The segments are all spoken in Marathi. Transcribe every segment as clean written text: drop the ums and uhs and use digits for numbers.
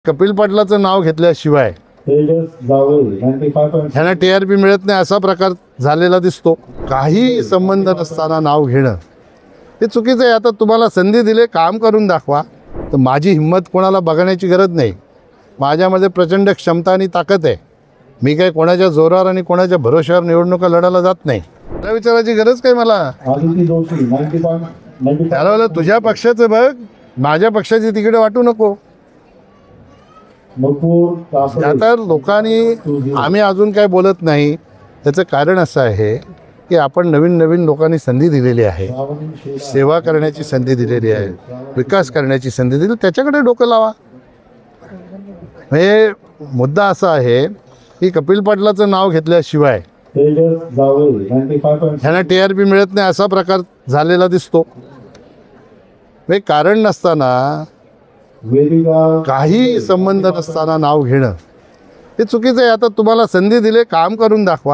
कपिल पाटलाचं नाव घेतल्याशिवाय ह्यांना TRP मिळत नाही असा प्रकार झालेला दिसतो। काही संबंध नसताना नाव घेणं हे चुकीचं आहे। आता तुम्हाला संधी दिले, काम करून दाखवा। तर माझी हिम्मत कोणाला बघण्याची गरज नाही। माझ्यामध्ये प्रचंड क्षमता आणि ताकद आहे। मी काय कोणाच्या जोरावर आणि कोणाच्या भरोश्यावर निवडणुका लढायला जात नाही। त्या विचाराची गरज काय मला? त्याला तुझ्या पक्षाचं बघ, माझ्या पक्षाची तिकीट वाटू नको। आता लोकांनी आम्ही अजून काय बोलत नाही, त्याचं कारण असं आहे की आपण नवीन लोकांनी संधी दिलेली आहे, सेवा करण्याची संधी दिलेली आहे, विकास करण्याची संधी दिली, त्याच्याकडे डोकं लावा। हे मुद्दा असा आहे की कपिल पाटलाचं नाव घेतल्याशिवाय ह्यांना TRP मिळत नाही असा प्रकार झालेला दिसतो। हे कारण नसताना, काही संबंध नसताना नाव घेणं हे चुकीचं आहे। आता तुम्हाला संधी दिले, काम करून दाखवा।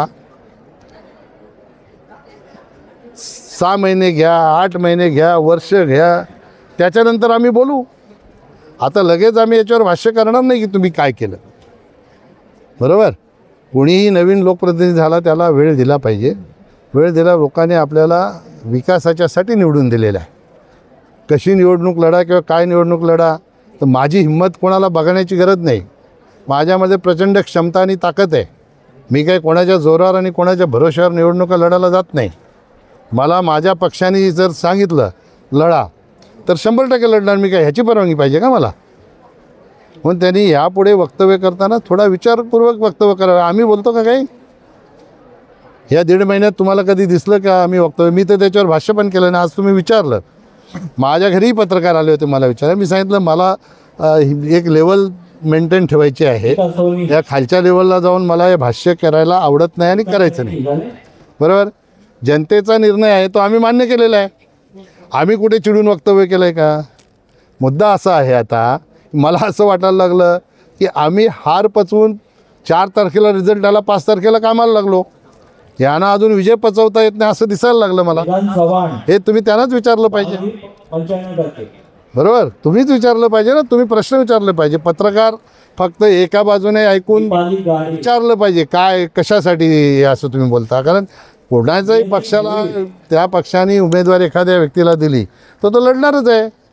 6 महिने घ्या, 8 महिने घ्या, वर्ष घ्या, त्याच्यानंतर आम्ही बोलू। आता लगेच आम्ही याच्यावर भाष्य करणार नाही की तुम्ही काय केलं, बरोबर? कोणीही नवीन लोकप्रतिनिधी झाला त्याला वेळ दिला पाहिजे। वेळ दिला, लोकांनी आपल्याला विकासाच्यासाठी निवडून दिलेला आहे। कशी निवडणूक लढा किंवा काय निवडणूक लढा, तर माझी हिम्मत कोणाला बघण्याची गरज नाही। माझ्यामध्ये प्रचंड क्षमता आणि ताकद आहे। मी काय कोणाच्या जोरावर आणि कोणाच्या भरोश्यावर निवडणुका लढायला जात नाही। मला माझ्या पक्षाने जर सांगितलं लढा, तर 100% लढणार। मी काय ह्याची परवानगी पाहिजे का मला? म्हणून त्यांनी यापुढे वक्तव्य करताना थोडा विचारपूर्वक वक्तव्य करावं। आम्ही बोलतो का काही? या 1.5 महिन्यात तुम्हाला कधी दिसलं का आम्ही वक्तव्य? मी तर त्याच्यावर भाष्य पण केलं नाही। आज तुम्ही विचारलं, माझ्या घरीही पत्रकार आले होते, मला विचारायला। मी सांगितलं मला एक लेवल मेंटेन ठेवायची आहे। या खालच्या लेवलला जाऊन मला हे भाष्य करायला आवडत नाही आणि करायचं नाही, बरोबर? जनतेचा निर्णय आहे, तो आम्ही मान्य केलेला आहे। आम्ही कुठे चिडून वक्तव्य केलं आहे का? मुद्दा असा आहे, आता मला असं वाटायला लागलं की आम्ही हार पचवून 4 तारखेला रिझल्ट आला, 5 तारखेला कामाला लागलो। यांना अजून विजय पचवता येत नाही असं दिसायला लागलं मला। हे तुम्ही त्यांनाच विचारलं पाहिजे, बरोबर? तुम्हीच विचारलं पाहिजे ना, तुम्ही प्रश्न विचारले पाहिजे। पत्रकार फक्त एका बाजूने ऐकून विचारलं पाहिजे काय कशासाठी असं तुम्ही बोलता। कारण कोणाच्याही पक्षाला, त्या पक्षाने उमेदवार एखाद्या व्यक्तीला दिली तर तो लढणारच आहे।